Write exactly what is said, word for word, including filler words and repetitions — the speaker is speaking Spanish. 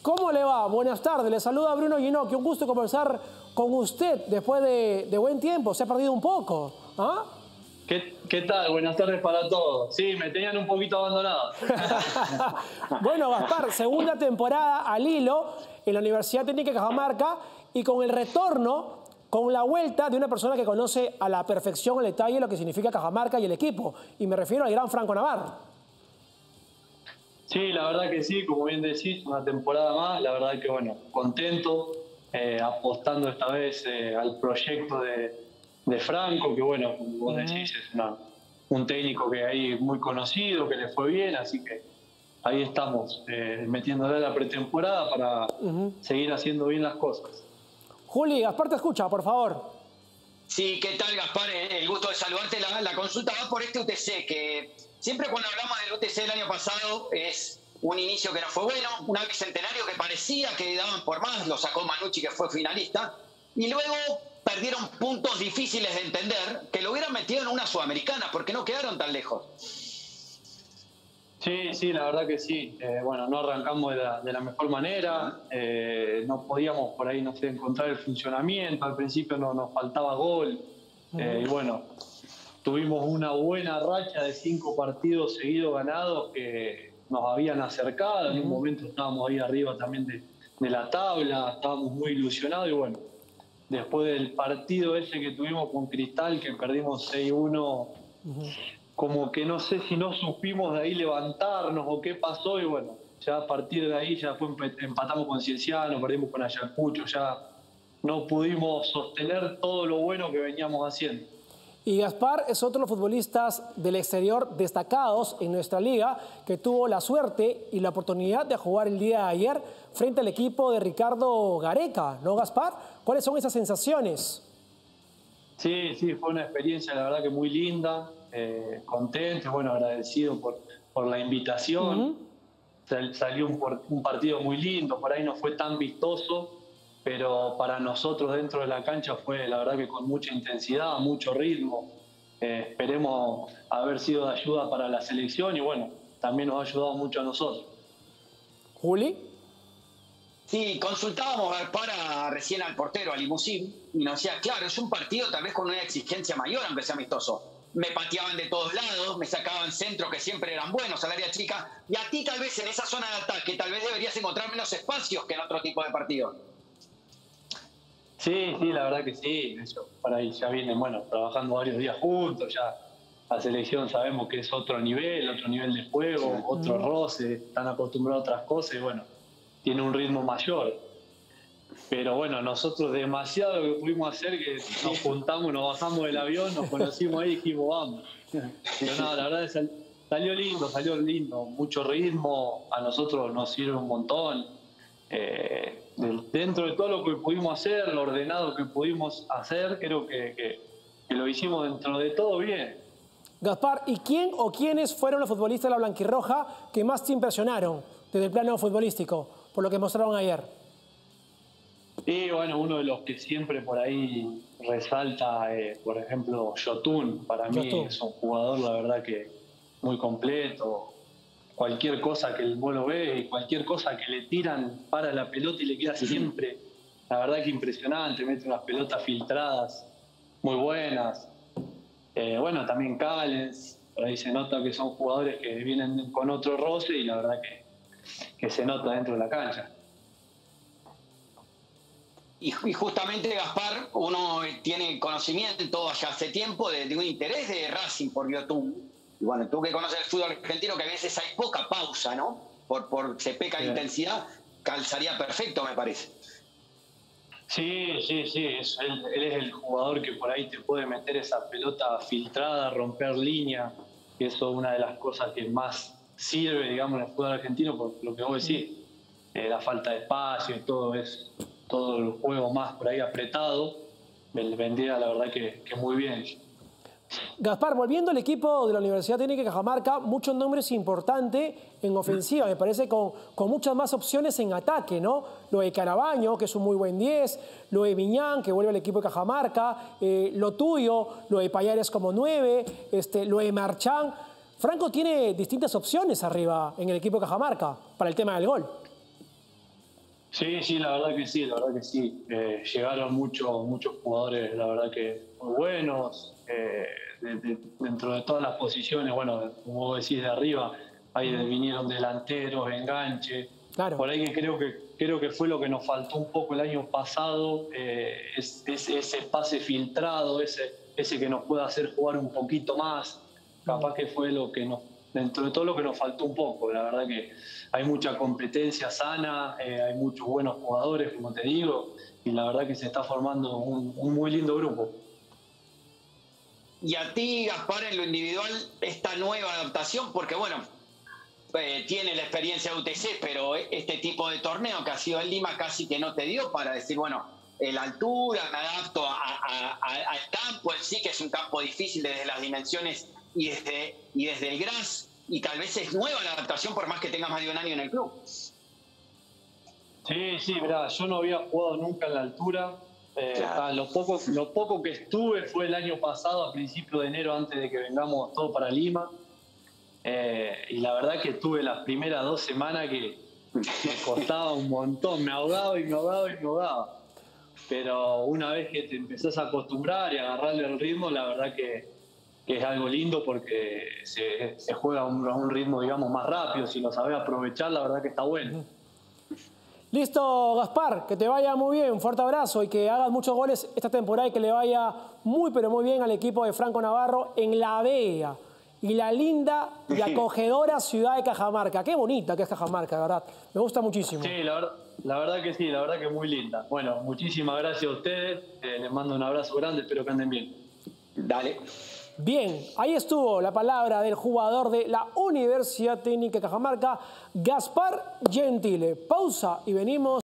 ¿Cómo le va? Buenas tardes, le saluda Bruno Ginocchi. Un gusto conversar con usted después de, de buen tiempo. Se ha perdido un poco, ¿ah? ¿Qué, ¿Qué tal? Buenas tardes para todos. Sí, me tenían un poquito abandonado. Bueno, Gaspar, segunda temporada al hilo en la Universidad Técnica de Cajamarca y con el retorno, con la vuelta de una persona que conoce a la perfección, el detalle, lo que significa Cajamarca y el equipo. Y me refiero al gran Franco Navarro. Sí, la verdad que sí, como bien decís, una temporada más. La verdad que, bueno, contento, eh, apostando esta vez eh, al proyecto de, de Franco, que, bueno, como vos decís, es una, un técnico que hay muy conocido, que le fue bien, así que ahí estamos, eh, metiéndole a la pretemporada para uh-huh. seguir haciendo bien las cosas. Juli, Gaspar te escucha, por favor. Sí, ¿qué tal, Gaspar? El gusto de saludarte. La, la consulta va por este U T C, que siempre cuando hablamos del U T C del año pasado es un inicio que no fue bueno, un bicentenario que parecía que daban por más, lo sacó Manucci, que fue finalista, y luego perdieron puntos difíciles de entender, que lo hubieran metido en una sudamericana, porque no quedaron tan lejos. Sí, sí, la verdad que sí. Eh, bueno, no arrancamos de la, de la mejor manera, eh, no podíamos por ahí, no sé, encontrar el funcionamiento, al principio no, nos faltaba gol, eh, y bueno, tuvimos una buena racha de cinco partidos seguidos ganados que nos habían acercado, en un momento estábamos ahí arriba también de, de la tabla, estábamos muy ilusionados y bueno, después del partido ese que tuvimos con Cristal, que perdimos seis uno, uh-huh. como que no sé si no supimos de ahí levantarnos o qué pasó y bueno, ya a partir de ahí ya fue, empatamos con Cienciano, perdimos con Ayacucho, ya no pudimos sostener todo lo bueno que veníamos haciendo. Y Gaspar es otro de los futbolistas del exterior destacados en nuestra liga que tuvo la suerte y la oportunidad de jugar el día de ayer frente al equipo de Ricardo Gareca, ¿no, Gaspar? ¿Cuáles son esas sensaciones? Sí, sí, fue una experiencia la verdad que muy linda, eh, contento, bueno, agradecido por, por la invitación. Uh-huh. Sal, salió un, un partido muy lindo, por ahí no fue tan vistoso, pero para nosotros dentro de la cancha fue la verdad que con mucha intensidad, mucho ritmo. Eh, esperemos haber sido de ayuda para la selección y bueno, también nos ha ayudado mucho a nosotros. ¿Juli? Sí, consultábamos para recién al portero, a Limusín, y nos decía, claro, es un partido tal vez con una exigencia mayor, aunque sea amistoso. Me pateaban de todos lados, me sacaban centros que siempre eran buenos al área chica, y a ti tal vez en esa zona de ataque, tal vez deberías encontrar menos espacios que en otro tipo de partidos. Sí, sí, la verdad que sí. Eso, para ahí ya vienen, bueno, trabajando varios días juntos, ya la selección sabemos que es otro nivel, otro nivel de juego, otro roce, están acostumbrados a otras cosas y bueno, tiene un ritmo mayor. Pero bueno, nosotros demasiado que pudimos hacer que nos juntamos, nos bajamos del avión, nos conocimos ahí y dijimos, vamos. Pero nada, la verdad es que salió lindo, salió lindo, mucho ritmo, a nosotros nos sirve un montón. Eh, dentro de todo lo que pudimos hacer, lo ordenado que pudimos hacer, creo que, que, que lo hicimos dentro de todo bien. Gaspar, ¿y quién o quiénes fueron los futbolistas de la blanquirroja que más te impresionaron desde el plano futbolístico, por lo que mostraron ayer? Y bueno, uno de los que siempre por ahí resalta, eh, por ejemplo, Yotun, para mí Yotun. Es un jugador, la verdad, que muy completo. Cualquier cosa que el vos lo ves y cualquier cosa que le tiran para la pelota y le queda siempre, la verdad que impresionante, mete unas pelotas filtradas muy buenas. Eh, bueno, también Callens, por ahí se nota que son jugadores que vienen con otro roce y la verdad que, que se nota dentro de la cancha. Y, y justamente, Gaspar, uno tiene conocimiento ya hace tiempo de, de un interés de Racing por Yotun. Y bueno, tú que conoces el fútbol argentino, que a veces hay poca pausa, ¿no? Por, por se peca de intensidad, calzaría perfecto, me parece. Sí, sí, sí. Es, él, él es el jugador que por ahí te puede meter esa pelota filtrada, romper línea. Y eso es una de las cosas que más sirve, digamos, en el fútbol argentino, por lo que vos decís. Eh, la falta de espacio y todo, es todo el juego más por ahí apretado. Vendría, la verdad, que, que muy bien. Gaspar, volviendo al equipo de la Universidad Técnica de Cajamarca, muchos nombres importantes en ofensiva, me parece con, con muchas más opciones en ataque, ¿no? Lo de Carabaño, que es un muy buen diez, lo de Miñán, que vuelve al equipo de Cajamarca, eh, lo tuyo, lo de Payares como nueve, este, lo de Marchán. Franco tiene distintas opciones arriba en el equipo de Cajamarca para el tema del gol. Sí, sí, la verdad que sí, la verdad que sí. Eh, llegaron muchos muchos jugadores, la verdad que muy buenos, eh, de, de, dentro de todas las posiciones, bueno, como vos decís, de arriba, ahí de, vinieron delanteros, enganche. Claro. Por ahí que creo que creo que fue lo que nos faltó un poco el año pasado, eh, es, es, ese pase filtrado, ese, ese que nos pueda hacer jugar un poquito más. Capaz que fue lo que nos, dentro de todo lo que nos faltó un poco. La verdad que hay mucha competencia sana, eh, hay muchos buenos jugadores, como te digo, y la verdad que se está formando un, un muy lindo grupo. Y a ti, Gaspar, en lo individual, esta nueva adaptación, porque bueno, eh, tiene la experiencia de U T C, pero este tipo de torneo que ha sido en Lima casi que no te dio para decir, bueno, eh, la altura, me adapto a, a, a, al campo en sí, que es un campo difícil desde las dimensiones y desde, y desde el gras, y tal vez es nueva la adaptación por más que tengas más de un año en el club. Sí, sí, mirá, yo no había jugado nunca en la altura. Eh, Claro. lo, poco, lo poco que estuve fue el año pasado, a principios de enero, antes de que vengamos todos para Lima. Eh, y la verdad que estuve las primeras dos semanas que me costaba un montón, me ahogaba y me ahogaba y me ahogaba. Pero una vez que te empezás a acostumbrar y a agarrarle el ritmo, la verdad que, que es algo lindo porque se, se juega a un, a un ritmo, digamos, más rápido. Si lo sabés aprovechar, la verdad que está bueno. Listo, Gaspar, que te vaya muy bien, un fuerte abrazo y que hagas muchos goles esta temporada y que le vaya muy, pero muy bien al equipo de Franco Navarro en la bella y la linda y acogedora ciudad de Cajamarca. Qué bonita que es Cajamarca, ¿verdad? Me gusta muchísimo. Sí, la verdad, la verdad que sí, la verdad que es muy linda. Bueno, muchísimas gracias a ustedes, eh, les mando un abrazo grande, espero que anden bien. Dale. Bien, ahí estuvo la palabra del jugador de la Universidad Técnica de Cajamarca, Gaspar Gentile. Pausa y venimos.